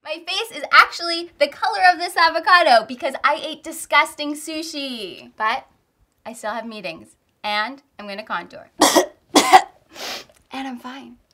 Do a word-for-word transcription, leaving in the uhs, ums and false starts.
My face is actually the color of this avocado because I ate disgusting sushi. But I still have meetings and I'm gonna contour. And I'm fine.